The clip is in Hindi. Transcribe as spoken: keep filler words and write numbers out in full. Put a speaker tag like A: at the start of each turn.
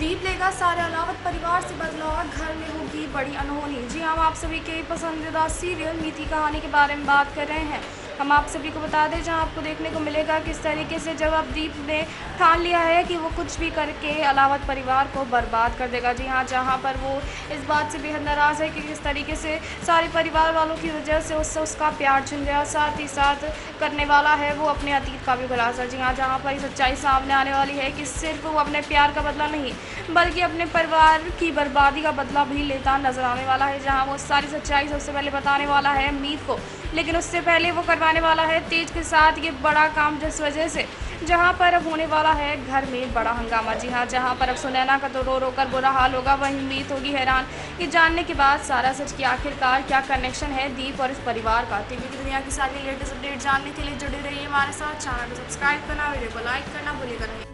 A: दीप लेगा सारे अलावत परिवार से बदला, घर में होगी बड़ी अनहोनी। जी हाँ, हम आप सभी के पसंदीदा सीरियल मीठी कहानी के बारे में बात कर रहे हैं। हम आप सभी को बता दें, जहां आपको देखने को मिलेगा किस तरीके से जब अब दीप ने ठान लिया है कि वो कुछ भी करके अलावत परिवार को बर्बाद कर देगा। जी हाँ, जहां पर वो इस बात से बेहद नाराज़ है कि किस तरीके से सारे परिवार वालों की वजह से उससे उसका प्यार छिन गया, साथ ही साथ करने वाला है वो अपने अतीत का भी खुलासा। जी हाँ, जहाँ पर सच्चाई सामने आने वाली है कि सिर्फ वो अपने प्यार का बदला नहीं बल्कि अपने परिवार की बर्बादी का बदला भी लेता नजर आने वाला है। जहाँ वो सारी सच्चाई सबसे पहले बताने वाला है मीत को, लेकिन उससे पहले वो करवाने वाला है तेज के साथ ये बड़ा काम, जिस वजह से जहाँ पर अब होने वाला है घर में बड़ा हंगामा। जी हाँ, जहाँ पर अब सुनैना का तो रो रो कर बुरा हाल होगा, वहीं मीत होगी हैरान कि जानने के बाद सारा सच की आखिरकार क्या कनेक्शन है दीप और इस परिवार का। टीवी की दुनिया की सारी लेटेस्ट अपडेट जानने के लिए जुड़े रहिए हमारे साथ। चैनल को सब्सक्राइब करना, वीडियो को लाइक करना भूलिएगा नहीं।